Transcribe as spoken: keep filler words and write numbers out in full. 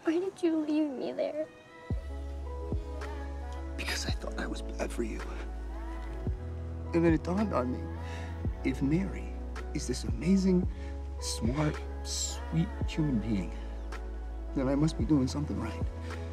Why did you leave me there? Because I thought I was bad for you. And then it dawned on me, if Mary is this amazing, smart, sweet human being, then I must be doing something right.